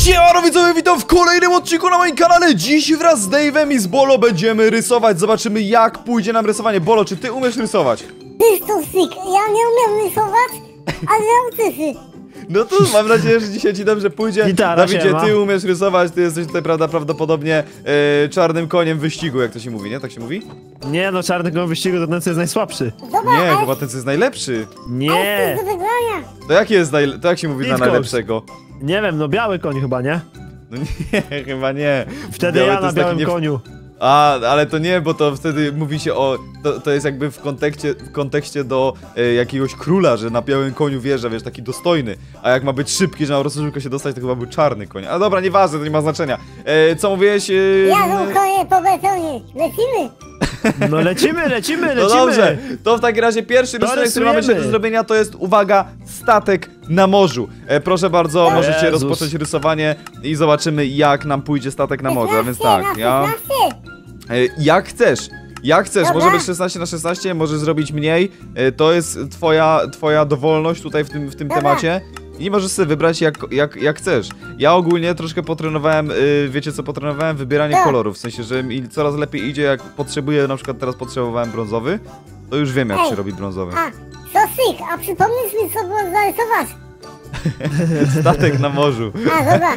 Siemano widzowie, witam w kolejnym odcinku na moim kanale. Dziś wraz z Dave'em i z Bolo będziemy rysować. Zobaczymy, jak pójdzie nam rysowanie. Bolo, czy ty umiesz rysować? Ty to syk, ja nie umiem rysować, ale nauczę się. No to mam nadzieję, że dzisiaj ci dobrze pójdzie. Gitara, Dawidzie, siema. ty umiesz rysować, ty jesteś tutaj prawdopodobnie czarnym koniem wyścigu, jak to się mówi, nie? Tak się mówi? Nie no, czarny koń wyścigu to ten, co jest najsłabszy. Zobacz, Nie, chyba ten co jest najlepszy. to Nie, jest do wygrania. To jaki jest to jak się mówi na Lead najlepszego? nie wiem, no biały koń chyba, nie? No nie, chyba nie. Wtedy Biały ja to na jest taki białym koniu. A, ale to nie, bo to wtedy mówi się o... To jest jakby w kontekście do jakiegoś króla, że na białym koniu wjeżdża, wiesz, taki dostojny. A jak ma być szybki, że na prostu szybko się dostać, to chyba był czarny koń. Ale dobra, nieważne, to nie ma znaczenia. Co mówiłeś? Jadą konie po betonie, lecimy. No lecimy. No dobrze, to w takim razie pierwszy rysunek, który mamy dzisiaj do zrobienia, to jest, uwaga, statek na morzu. Proszę bardzo, możecie Jezus. rozpocząć rysowanie i zobaczymy, jak nam pójdzie statek na morzu. A więc tak, jak chcesz. Jak chcesz, Dobra. może być 16×16, możesz zrobić mniej. To jest twoja dowolność tutaj w tym Dobra. temacie. I możesz sobie wybrać jak chcesz. Ja ogólnie troszkę potrenowałem, wiecie co potrenowałem? Wybieranie Tak. kolorów, w sensie, że mi coraz lepiej idzie, jak potrzebuję, na przykład teraz potrzebowałem brązowy, to już wiem, jak Ej. się robi brązowy. A, to syk, a przypomnisz mi, co było zarysować? Statek na morzu. A, dobra.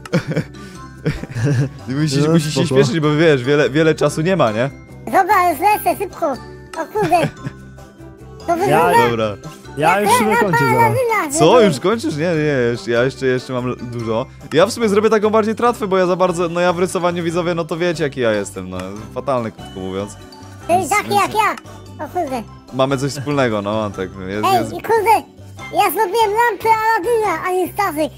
Musisz się spoko. śpieszyć, bo wiesz, wiele czasu nie ma, nie? Dobra, już lecę, szybko. O kurde. To wygląda... Dobra. Ja już sobie kończę zaraz. Aladyna, Co? żeby- Już kończysz? Nie, ja jeszcze mam dużo. Ja w sumie zrobię taką bardziej tratwę, bo ja za bardzo, no ja w rysowaniu widzowie, no to wiecie jaki ja jestem, no fatalny, krótko mówiąc. Ej, taki jak ja. O kurde. Mamy coś wspólnego, no tak. Ej, i kurde. Ja zrobiłem lampę Aladyna, a nie statek.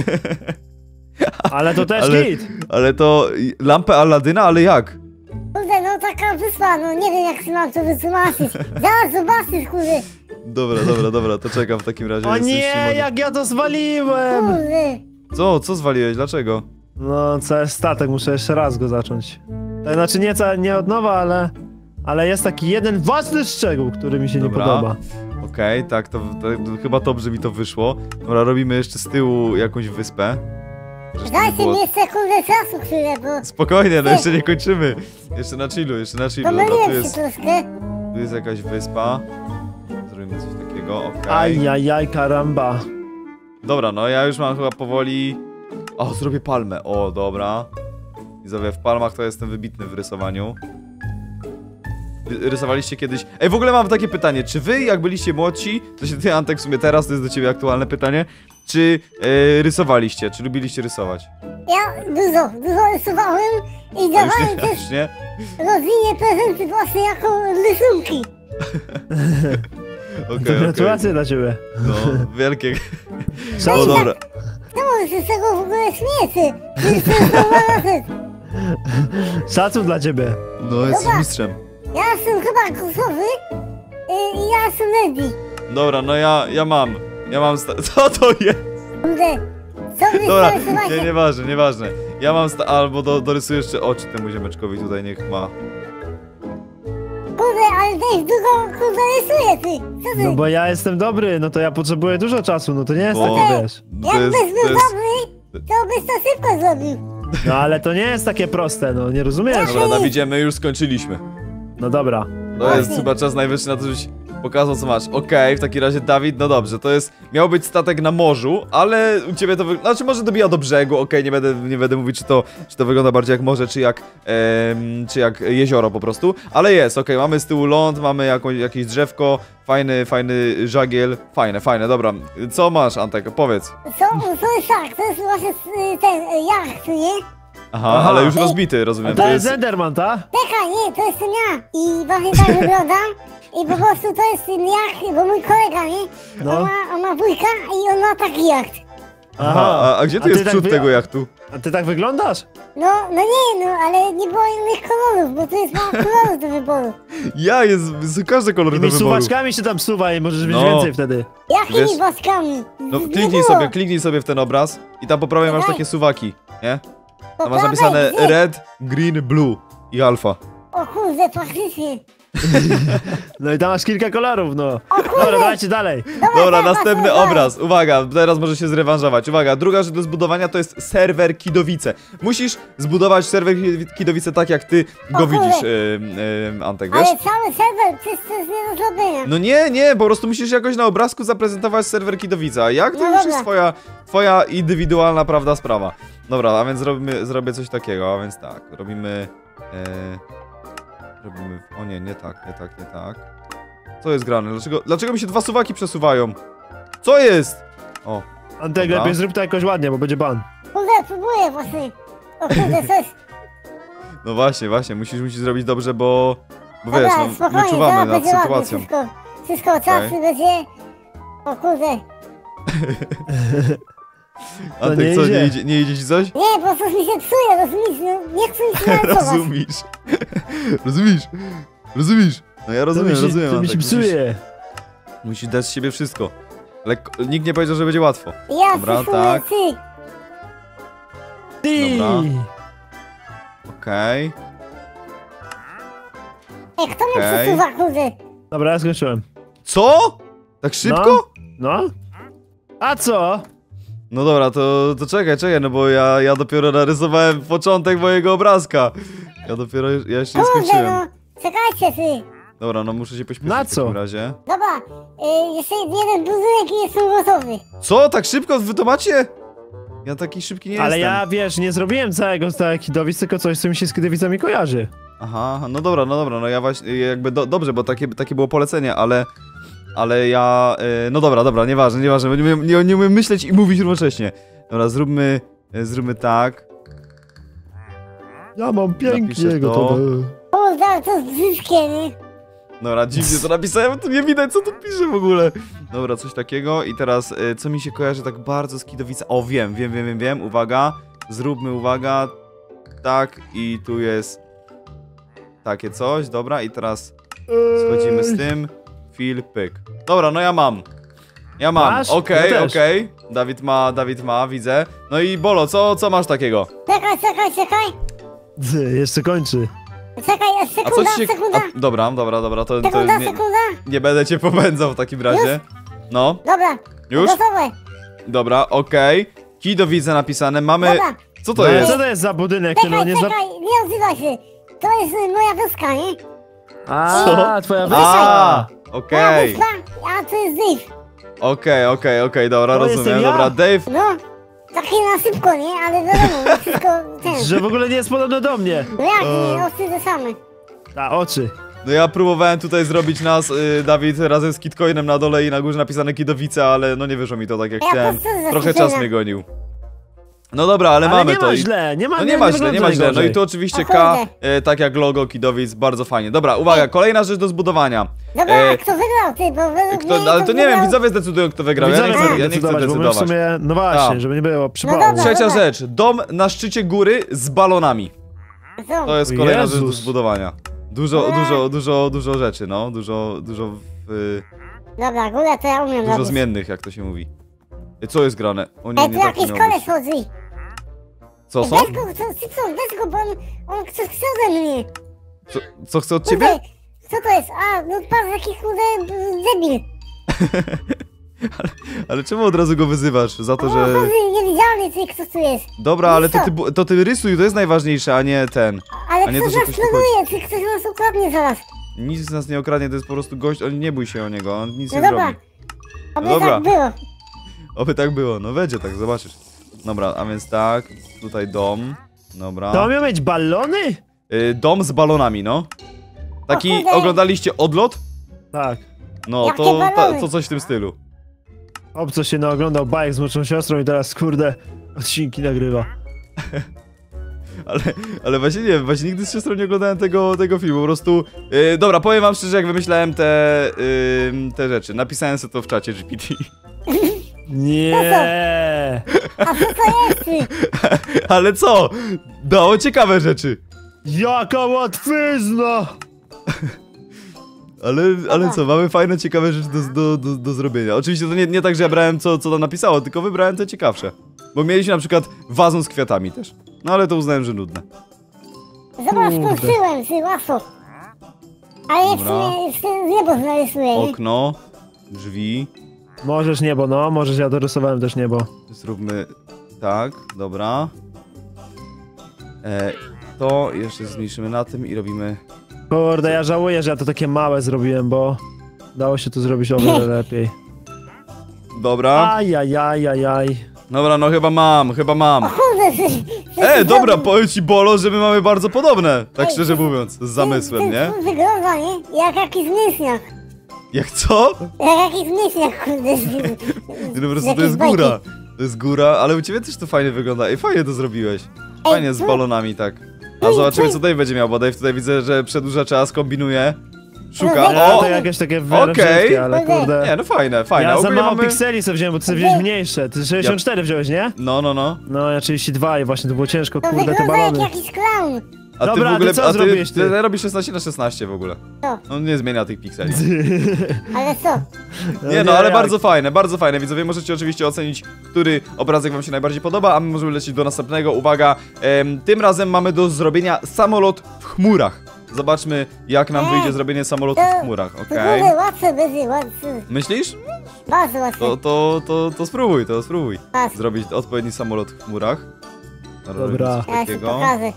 Ale to też ale, git. ale to lampę Aladyna, ale jak? Kurde, no taka wyspa, no nie wiem jak mam to wytłumaczyć. Zaraz zobaczysz, kurde. Dobra, to czekam w takim razie. O Jesteś nie, może- jak ja to zwaliłem. Kurde. Co zwaliłeś? Dlaczego? No, cały statek, muszę jeszcze raz go zacząć. To znaczy nie od nowa, ale jest taki jeden ważny szczegół, który mi się nie Dobra. podoba. Okej, tak, to chyba dobrze mi to wyszło. Dobra, robimy jeszcze z tyłu jakąś wyspę. Żeby Dajcie było- mi jeszcze kurde czasu chwilę, bo Spokojnie, no jeszcze nie kończymy. Jeszcze na chillu. Dobra, pomyliłem się troszkę. tu jest jakaś wyspa. Zrobimy coś takiego, okej. Ajajaj, karamba. Dobra, no ja już mam chyba powoli... O, zrobię palmę, o, dobra. Widzowie, w palmach to jestem wybitny w rysowaniu. Rysowaliście kiedyś... Ej, w ogóle mam takie pytanie, czy wy jak byliście młodsi, to się ty Antek w sumie teraz, to jest do ciebie aktualne pytanie, czy rysowaliście, czy lubiliście rysować? Ja dużo rysowałem i A już dawałem nie, też już nie? rodzinie prezenty właśnie jako rysunki. Okej. Gratulacje dla ciebie. No, wielkie... No Szacun. dobra. Czemu się z tego w ogóle śmiejecie? Wszyscy Szacun dla ciebie. No, jesteś Dobra. mistrzem. Ja jestem chyba głosowy i ja jestem Lady. Dobra, no ja mam. Co to jest? Kurde, co wy Dobra, rysowacie? nieważne. Ja mam albo dorysuję jeszcze oczy temu ziomeczkowi tutaj, niech ma. Kurde, ale też długo kurde rysuje ty. Co ty? No bo ja jestem dobry, no to ja potrzebuję dużo czasu, no to nie jest Bo- takie, wiesz. Jakbyś był dobry, to byś to szybko zrobił. No ale to nie jest takie proste, no nie rozumiesz? Dobra, Dawidzie, my już skończyliśmy. No dobra. To jest chyba czas najwyższy na to, żebyś pokazał, co masz. Okej, w takim razie Dawid, no dobrze, to jest... Miał być statek na morzu, ale u ciebie to znaczy może dobija do brzegu, okej, nie będę mówić, czy to wygląda bardziej jak morze, czy jak jezioro po prostu. Ale jest, okej, mamy z tyłu ląd, mamy jakieś drzewko, fajny żagiel, fajne, dobra. Co masz, Antek, powiedz. To jest tak, to jest właśnie ten jacht, nie? Aha, ale już rozbity, rozumiem. To jest Enderman, ta? Czekaj, nie, to jestem ja. I właśnie tak wyglądam. I po prostu to jest ten jacht, bo mój kolega, nie? No. On ma wujka i on ma taki jacht. Aha, a gdzie tu A ty jest tak przód tego jachtu? A ty tak wyglądasz? No nie, ale nie było innych kolorów, bo tu jest mało kolorów do wyboru. Każdy kolor do Tymi wyboru. suwaczkami się tam suwa i możesz mieć No. więcej wtedy. Jakimi Wiesz- woskami? No Nie było. kliknij sobie w ten obraz i tam po prawej masz Dawaj. takie suwaki, nie? Po Tam masz prawej, napisane gdzie? red, green, blue i alfa. O kurde, faktycznie. No i tam masz kilka kolorów, no. Dobra, dawajcie dalej. Dobra, następny obraz. Uwaga, teraz może się zrewanżować. Uwaga, druga rzecz do zbudowania to jest serwer Kidowice. Musisz zbudować serwer Kidowice tak, jak ty go widzisz, Antek, wiesz? Ale cały serwer, przecież to jest nie do zrobienia. No nie, po prostu musisz jakoś na obrazku zaprezentować serwer Kidowica. A jak to No już dobra. jest twoja indywidualna, prawda, sprawa. Dobra, a więc zrobię coś takiego, a więc tak, robimy... O nie tak. Co jest grane? Dlaczego mi się dwa suwaki przesuwają? Co jest? O, Antek, Dobra. lepiej zrób to jakoś ładnie, bo będzie ban. Kurde, próbuję właśnie. O kurde, coś. no właśnie, musisz zrobić dobrze, bo wiesz, Dobra, no, my spokojnie, czuwamy zaraz nad będzie ładnie, sytuacją. wszystko czas będzie. O kurde. Antek, nie co, idzie. nie idzie ci coś? Nie, bo coś mi się psuje, rozumiesz? No, nie chcę mi się narysować. Rozumiesz? No ja rozumiem, To mi się Antek. psuje. Musisz dać z siebie wszystko. Ale nikt nie powiedział, że będzie łatwo. Ja Dobra, przyszłem, tak. ty. Ty! Dobra. Okej. Kto mnie Okej. przesuwa, kurde? Dobra, ja skończyłem. Co? Tak szybko? No? A co? No dobra, to czekaj, no bo ja dopiero narysowałem początek mojego obrazka. Ja jeszcze nie Kurde, skończyłem. no. Czekajcie, ty. Dobra, no muszę się pośpieszyć Na w co? takim razie. Dobra, jeszcze jeden budynek i jestem gotowy. Co? Tak szybko? Wy to macie? Ja taki szybki nie Ale jestem. ja, wiesz, nie zrobiłem całego z Kidowic, tylko coś, co mi się z Kidowicami kojarzy. Aha, no dobra, no ja właśnie, jakby dobrze, bo takie było polecenie, ale ja, no dobra, nieważne, bo nie umiem myśleć i mówić równocześnie. Dobra, zróbmy tak. Ja mam Napiszę pięknie to. gotowe. Kurde, ale to jest brzydkie, nie? Dobra, dziwnie to napisałem, tu nie widać, co tu pisze w ogóle. Dobra, coś takiego i teraz, co mi się kojarzy tak bardzo z Kidowica? O, wiem, uwaga, zróbmy, uwaga, tak i tu jest takie coś, dobra, i teraz schodzimy z tym, fil, pyk. Dobra, no ja mam, Masz? okej, Ja też. Dawid ma, widzę. No i Bolo, co masz takiego? Czekaj. Jeszcze kończy. Czekaj, A co ci się... sekunda. Dobra, to Sekunda. nie będę cię popędzał w takim razie. No, Dobra, już? gotowe. Dobra, okej. Kidowice napisane, mamy... Dobra. Co to No, ale jest? co to jest za budynek? Ty, no, nie Czekaj, nie odzywaj się. To jest moja wioska, nie? A, Co? twoja A, wyspa. Moja okej. wyspa, a to jest Dave. Okej, dobra, To rozumiem. jestem ja? Dobra, Dave. No, takie na szybko, nie? Ale wiadomo, no wszystko ten. Że w ogóle nie jest podobne do mnie. No jak nie, osy te same. A, oczy. No ja próbowałem tutaj zrobić nas, Dawid, razem z Kitcoinem na dole i na górze napisane Kidowice, ale no nie wyszło mi to tak jak Ja chciałem. to co za Trochę scena? czas mnie gonił. No dobra, ale mamy nie to. ma i- źle, nie ma No nie ma źle. wygląda No i najgorzej. tu oczywiście O K, kurde. tak jak logo Kidowic, bardzo fajnie. Dobra, uwaga, kolejna rzecz do zbudowania. Dobra, E, a kto wygrał, ty? Bo według mnie Ale to nie wiem, wygrał- widzowie decydują, kto wygrał. Ja nie Widzowie chcę, mogą ja nie chcę decydować, bo my w decydować. sumie, no właśnie, A. żeby nie było No przypału. dobra. Trzecia rzecz, dom na szczycie góry z balonami. Co? To jest kolejna rzecz do Jezus. zbudowania. Dużo rzeczy, no. Dużo Dobra, góra to ja umiem dużo robić. zmiennych, jak to się mówi. Co jest grane? O nie, Ej, tu nie tak jakiś nie miało koleś być. chodzi. Co są? Weź go, bo on chce ode mnie. Co chce od ciebie? Kurde, co to jest? A, no patrz, jaki kurde debil. Ale czemu od razu go wyzywasz? Za to, O, że... chodzi, niewidzialny ty, kto tu jest. Dobra, ale to ty rysuj, to jest najważniejsze, a nie ten. Ale A nie ktoś to, że nas ktoś tu planuje, ty ktoś nas ukradnie zaraz. Nic z nas nie okradnie, to jest po prostu gość, nie bój się o niego, on nic No nie dobra. zrobi. Oby Dobra. tak było. Oby tak było, no będzie tak, zobaczysz. Dobra, a więc tak, tutaj dom, dobra. To miał mieć balony? Dom z balonami, no. Taki, O kurde. oglądaliście Odlot? Tak. No, Jakie to balony? to coś w tym stylu. Obco się naoglądał bajek z młodszą siostrą i teraz, kurde, odcinki nagrywa. Ale właśnie nie wiem, właśnie nigdy z siostrą nie oglądałem tego filmu, po prostu... dobra, powiem wam szczerze, jak wymyślałem te rzeczy. Napisałem sobie to w czacie GPT. Nie. A co to jest ty? Ale co? Dało ciekawe rzeczy. Jaka łatwyzna! Ale co, mamy fajne, ciekawe rzeczy do zrobienia. Oczywiście to nie tak, że ja brałem co tam napisało, tylko wybrałem te ciekawsze. Bo mieliśmy na przykład wazon z kwiatami też. No ale to uznałem, że nudne. Zobacz, Kurde. skończyłem, ty łatwo. Ale jak Dobra. sobie niebo narysuję, nie? Okno, drzwi. Możesz niebo, no, możesz, ja dorysowałem też niebo. Zróbmy tak, dobra. To jeszcze zmniejszymy na tym i robimy... Kurde, ja żałuję, że ja to takie małe zrobiłem, bo dało się to zrobić o wiele lepiej. Dobra. Ajajajajaj. Dobra, no chyba mam. Kurde, Dobra, powiem ci, Bolo, że my mamy bardzo podobne. Tak Ej, szczerze mówiąc, z zamysłem, nie? To wygląda, nie? Jak jakiś myślniak. Jak co? Jak jakiś myślniak, kurde. No po prostu to jest góra. To jest góra, ale u ciebie też to fajnie wygląda. Ej, fajnie to zrobiłeś. Fajnie z balonami, tak. A zobaczymy, co Dave będzie miał, bo Dave tutaj widzę, że przedłuża czas, kombinuje. Szuka. Ja O! to jakieś takie Okej. ale kurde. Nie, no fajne, fajne. Ja za Ogólnie mało mamy... pikseli sobie wziąłem, bo ty sobie wziąłeś mniejsze. Ty 64 wziąłeś, nie? No. No, ja 32 i właśnie to było ciężko, To kurde, te wygląda jak balony. jakiś clown. A ty Dobra, w ogóle, ty co zrobiłeś, ty? Ty robisz 16:16 w ogóle. Co? No nie zmienia tych pikseli. Ale co? Nie no, ale jak? bardzo fajne. Widzowie, możecie oczywiście ocenić, który obrazek wam się najbardziej podoba, a my możemy lecieć do następnego. Uwaga, tym razem mamy do zrobienia samolot w chmurach. Zobaczmy, jak nam wyjdzie zrobienie samolotu w chmurach, To okej? kurde, łatwe będzie, łatwe. Myślisz? Bardzo łatwe. To spróbuj, Pas. zrobić odpowiedni samolot w chmurach. Dobra. Coś Ja ci takiego. pokażę.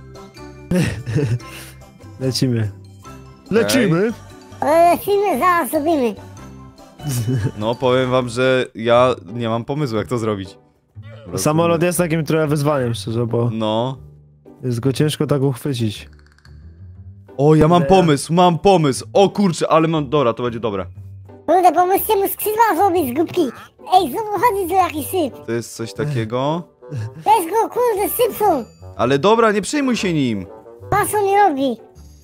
Lecimy. Lecimy? Ale lecimy, zaraz zrobimy. No, powiem wam, że ja nie mam pomysłu, jak to zrobić. Dobra, Samolot jest takim trochę wyzwaniem, szczerze, bo No. jest go ciężko tak uchwycić. O, ja mam pomysł. O kurczę, ale mam... Dobra, to będzie dobre. Kurde, pomóżcie mu skrzydła zrobić z grupki. Ej, znowu chodzi tu jakiś syp. To jest coś takiego. Weź go, kurde, sypsą. Ale dobra, nie przejmuj się nim. Patrz, co mi robi.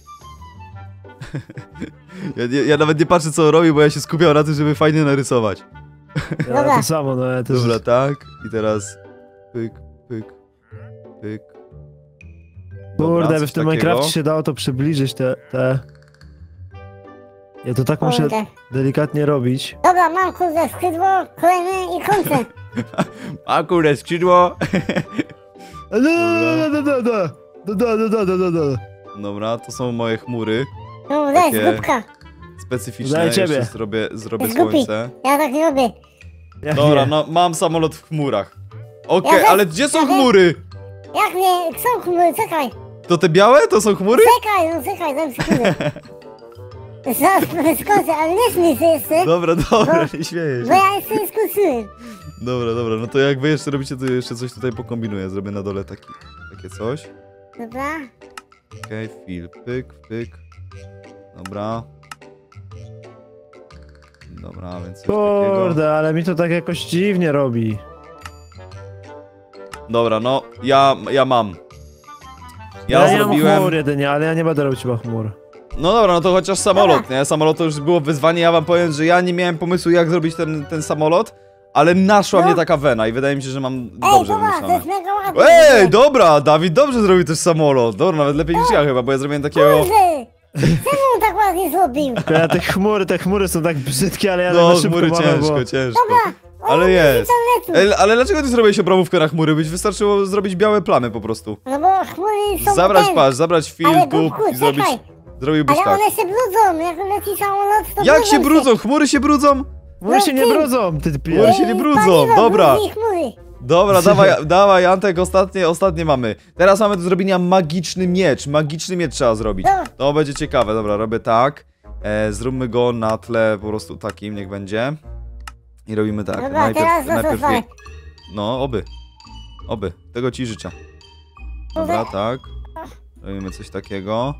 Ja nawet nie patrzę, co on robi, bo ja się skupiam na tym, żeby fajnie narysować. Ja Dobra. to samo, no ja też... Dobra, tak. I teraz... Pyk, pyk, pyk. Dobra, Kurde, by coś w tym takiego. Minecrafcie się dało to przybliżyć, te... Ja to tak muszę Kurde. delikatnie robić. Dobra, mam kurde skrzydło, kolejne i kończę. A kurde, skrzydło. Dobra, to są moje chmury. No, weź, Takie- grupka. Specyficzne. Daj ciebie. Jeszcze zrobię Zgubi. słońce. Ja tak nie robię. Ja Dobra, nie. no mam samolot w chmurach. Okej, Ja też- ale gdzie są ja też- chmury? Jak nie, są chmury, czekaj. To te białe? To są chmury? Czekaj, dam sekundę. Zaraz skończę, ale nie śmiej się jeszcze. Dobra, nie śmieję Bo się. ja jeszcze nie skończyłem. Dobra, no to jak wy jeszcze robicie, to jeszcze coś tutaj pokombinuję. Zrobię na dole takie coś. Dobra. Okej, fill, pyk. Dobra. Dobra, więc coś takiego. Kurde, ale mi to tak jakoś dziwnie robi. Dobra, no, ja mam. Ja nie mam zrobiłem... chmur jedynie, ale ja nie będę robić chyba chmur. No dobra, no to chociaż samolot, nie? Samolot to już było wyzwanie, ja wam powiem, że ja nie miałem pomysłu, jak zrobić ten samolot, ale naszła No. mnie taka wena i wydaje mi się, że mam Ej, dobrze dobra, to wymyślone. jest mega ładne. Ej, dobra, Dawid dobrze zrobił też samolot. Dobra, nawet lepiej niż ja chyba, bo ja zrobiłem takiego... Kurde! Czemu on tak ładnie zrobił? Ja te chmury są tak brzydkie, ale ja No, na szybko chmury macham, ciężko. Dobra, Ale jest. internetu. Ale dlaczego ty zrobiłeś oprawówkę na chmury? Byś wystarczyło zrobić białe plamy po prostu. No bo chmury są Zabrać Ale film tu Gubku, i zrobić... czekaj. Zrobiłbyś Ale tak. one się brudzą, jak leci samolot, to Jak się brudzą? Chmury się brudzą? Chmury się nie ty- brudzą, ty Chmury pijesz. się nie brudzą, dobra. Chmury. Dobra, dawaj Antek, ostatnie mamy. Teraz mamy do zrobienia magiczny miecz. Magiczny miecz trzeba zrobić. Dobra. To będzie ciekawe, dobra, robię tak. Zróbmy go na tle po prostu takim, niech będzie. I robimy tak. Dobra, teraz zostawaj. No, oby. Tego ci życzę. Dobra, tak. Robimy coś takiego.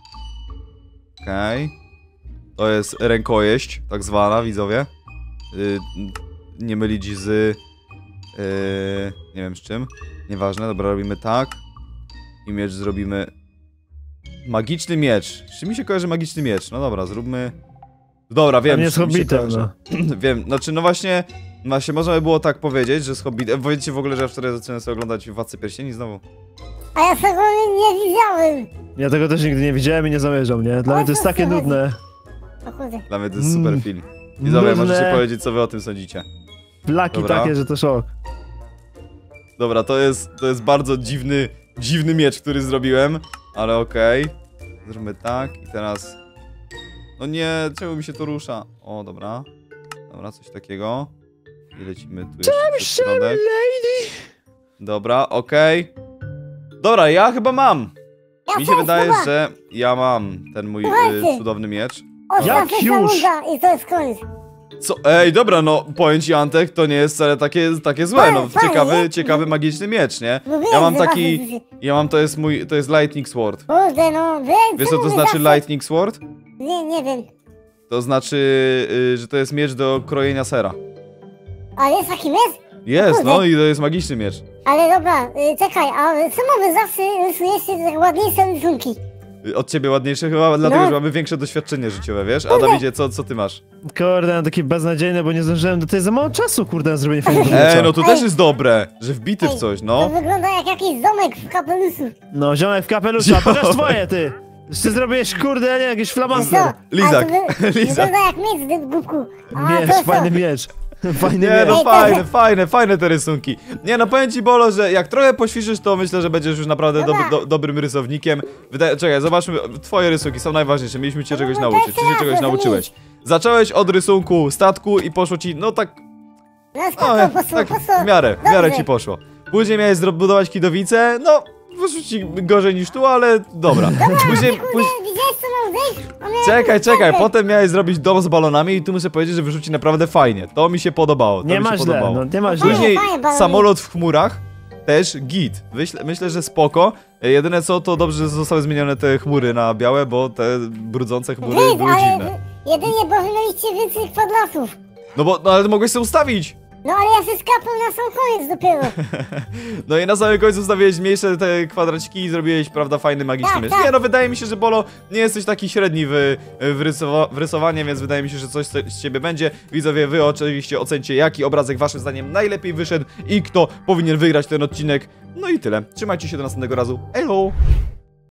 Okej. To jest rękojeść, tak zwana, widzowie. Nie mylić z... nie wiem z czym. Nieważne, dobra, robimy tak. I miecz zrobimy... Magiczny miecz. Czy mi się kojarzy magiczny miecz? No dobra, zróbmy... Dobra, wiem, Nie z czym mi się Hobbitem, kojarzy. no. Wiem, znaczy no właśnie można by było tak powiedzieć, że z Hobbitem... Powiedzcie w ogóle, że ja wczoraj zacząłem sobie oglądać Władcę Pierścieni znowu. A ja tego nie widziałem. Ja tego też nigdy nie widziałem i nie zamierzam, nie? Dla mnie to jest takie nudne. O kurde. Dla mnie to jest super film. Widzowie, Nudne. możecie powiedzieć, co wy o tym sądzicie. Plaki Dobra. takie, że to szok. Dobra, to jest bardzo dziwny miecz, który zrobiłem, ale okej. Zróbmy tak i teraz No nie, czemu mi się to rusza? O, dobra. Dobra, coś takiego. I lecimy tu jeszcze przez środek. lady! Dobra, okej. Dobra, ja chyba mam. Ja Mi się też, wydaje, dobra. że ja mam ten mój Słuchajcie. cudowny miecz. Ostatnia Jak już? runda i to jest koniec. Co? Ej, dobra, no powiem ci, Antek, to nie jest wcale takie złe, no Fajnie, nie? ciekawy magiczny miecz, nie? Mówiłem, Ja mam że taki, was- ja mam, to jest Lightning Sword. Kurde, no, Wiesz co to znaczy Lightning Sword? Nie wiem. To znaczy, że to jest miecz do krojenia sera. A jest taki miecz? Jest, Kurde. no i to jest magiczny miecz. Ale dobra, czekaj, a czemu wy zawsze rysujecie tak ładniejsze rysunki? Od ciebie ładniejsze chyba, dlatego, No. że mamy większe doświadczenie życiowe, wiesz? A Dawidzie, co ty masz? Kurde, no takie beznadziejne, bo nie zdążyłem, to jest za mało czasu, kurde, na zrobienie fajnego miecza. No to Ej. też jest dobre, że wbity w Ej, coś, To no. wygląda jak jakiś domek w kapeluszu. No, ziomek w kapeluszu, a pokaż twoje, ty! Ty zrobiłeś, kurde, nie, jakiś Co? flamaster. Lizak, Wygląda jak miecz z buku. Miecz, fajny miecz. Fajny Nie, miecz. no Ej, fajne te rysunki. Nie, no powiem ci, Bolo, że jak trochę poćwiczysz, to myślę, że będziesz już naprawdę Dobra. dobrym rysownikiem. Czekaj, zobaczmy, twoje rysunki są najważniejsze, mieliśmy cię czegoś no, nauczyć. też Czy się raz, czegoś rozumiesz. nauczyłeś? Zacząłeś od rysunku statku i poszło ci, no tak, No no, spoko, tak poszło. w miarę Dobrze. ci poszło. Później miałeś budować kidowicę, no, wyszło ci gorzej niż tu, ale dobra. Później, Kurde, widziałeś co mam zejść? On miał Czekaj, jakąś czekaj, czapkę. potem miałeś zrobić dom z balonami i tu muszę powiedzieć, że wyrzuci naprawdę fajnie. To mi się podobało, to Nie mi się ma źle, podobało. no, nie ma źle. Później Fajnie, balony. samolot w chmurach, też git. Myślę, że spoko. Jedyne co, to dobrze, że zostały zmienione te chmury na białe, bo te brudzące chmury Wyjdź, były ale dziwne. jedynie, bo wy mieliście więcej kwadratów. No ale mogłeś sobie ustawić. No ale ja się skapłem na sam koniec dopiero. No i na samym końcu ustawiłeś mniejsze te kwadraciki i zrobiłeś, prawda, fajny, magiczny Tak, miecz. tak. Nie, no wydaje mi się, że Bolo, nie jesteś taki średni w rysowaniu, więc wydaje mi się, że coś z ciebie będzie. Widzowie, wy oczywiście ocencie, jaki obrazek waszym zdaniem najlepiej wyszedł i kto powinien wygrać ten odcinek. No i tyle. Trzymajcie się do następnego razu. Elo!